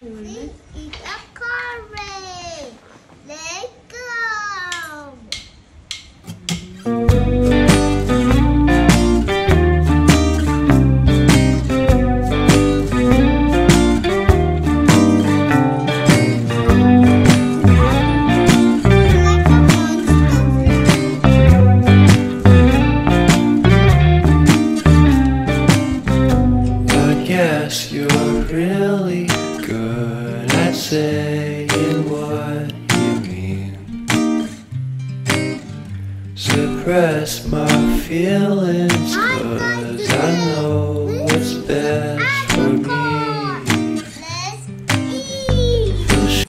This is a car race. Let's go. Yes, you're really good at saying what you mean. Suppress my feelings, 'cause I know what's best